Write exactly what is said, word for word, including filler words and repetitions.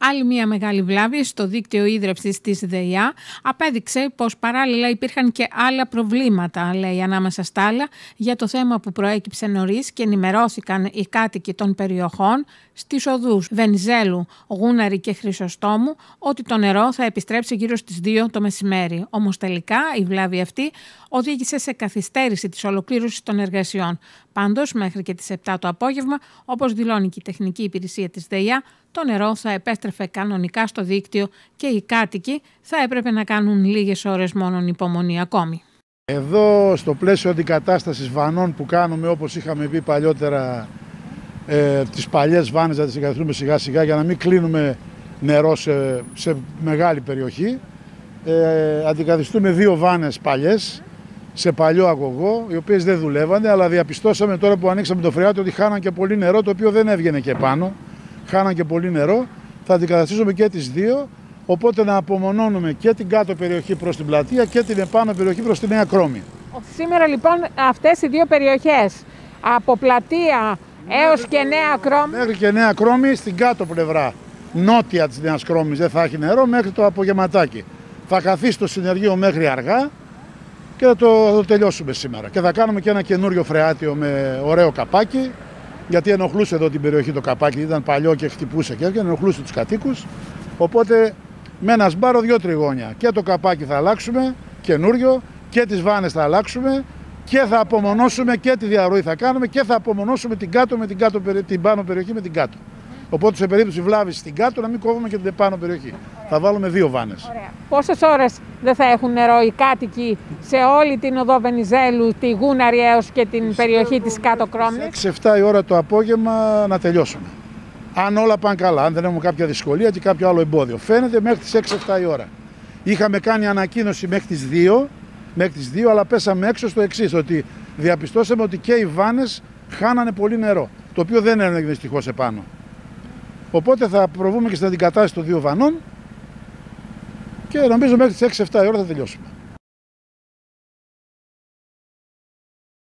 Άλλη μια μεγάλη βλάβη στο δίκτυο ίδρευσης της ΔΕΙΑ απέδειξε πως παράλληλα υπήρχαν και άλλα προβλήματα, λέει, ανάμεσα στα άλλα, για το θέμα που προέκυψε νωρίς και ενημερώθηκαν οι κάτοικοι των περιοχών στις οδούς Βενιζέλου, Γούναρη και Χρυσοστόμου ότι το νερό θα επιστρέψει γύρω στις δύο το μεσημέρι. Όμως τελικά η βλάβη αυτή οδήγησε σε καθυστέρηση της ολοκλήρωσης των εργασιών. Πάντως, μέχρι και τις επτά το απόγευμα, όπως δηλώνει και η τεχνική υπηρεσία της ΔΕΙΑ, το νερό θα επέστρεφε κανονικά στο δίκτυο και οι κάτοικοι θα έπρεπε να κάνουν λίγες ώρες μόνον υπομονή ακόμη. Εδώ στο πλαίσιο αντικατάστασης βανών που κάνουμε, όπως είχαμε πει παλιότερα, ε, τις παλιές βάνες να τις εγκαταστούμε σιγά σιγά για να μην κλείνουμε νερό σε, σε μεγάλη περιοχή, ε, αντικαθιστούμε δύο βάνες παλιές σε παλιό αγωγό, οι οποίες δεν δουλεύανε, αλλά διαπιστώσαμε τώρα που ανοίξαμε το φρεάτι ότι χάναν και πολύ νερό, το οποίο δεν έβγαινε και πάνω. Χάναν και πολύ νερό, θα αντικαταστήσουμε και τις δύο, οπότε να απομονώνουμε και την κάτω περιοχή προς την πλατεία και την επάνω περιοχή προς τη Νέα Κρόμη. Σήμερα λοιπόν αυτές οι δύο περιοχές, από πλατεία έως και Νέα Κρόμη. Μέχρι και Νέα Κρόμη, στην κάτω πλευρά, νότια της Νέας Κρόμης δεν θα έχει νερό μέχρι το απογευματάκι. Θα καθίσει το συνεργείο μέχρι αργά και θα το, θα το τελειώσουμε σήμερα. Και θα κάνουμε και ένα καινούριο φρεάτιο με ωραίο καπάκι. Γιατί ενοχλούσε εδώ την περιοχή το καπάκι, ήταν παλιό και χτυπούσε και έρχεται, ενοχλούσε τους κατοίκους. Οπότε με ένα σπάρο δύο τριγώνια. Και το καπάκι θα αλλάξουμε, καινούριο, και τις βάνες θα αλλάξουμε και θα απομονώσουμε και τη διαρροή θα κάνουμε και θα απομονώσουμε την, κάτω με την, κάτω, την πάνω περιοχή με την κάτω. Οπότε σε περίπτωση βλάβης στην κάτω να μην κόβουμε και την επάνω περιοχή. Θα βάλουμε δύο βάνες. Ωραία. Πόσες ώρες δεν θα έχουν νερό οι κάτοικοι σε όλη την οδό Βενιζέλου, τη Γούναρη έως και την περιοχή της Κάτω Κρόμης? έξι εφτά η ώρα το απόγευμα να τελειώσουμε. Αν όλα πάνε καλά, αν δεν έχουμε κάποια δυσκολία και κάποιο άλλο εμπόδιο. Φαίνεται μέχρι τις έξι εφτά η ώρα. Είχαμε κάνει ανακοίνωση μέχρι τις δύο, μέχρι τις δύο, αλλά πέσαμε έξω στο εξής, ότι διαπιστώσαμε ότι και οι βάνες χάνανε πολύ νερό, το οποίο δεν είναι δυστυχώς επάνω. Οπότε θα προβούμε και στην αντικατάσταση των δύο βανών και νομίζω μέχρι τις έξι εφτά η ώρα θα τελειώσουμε.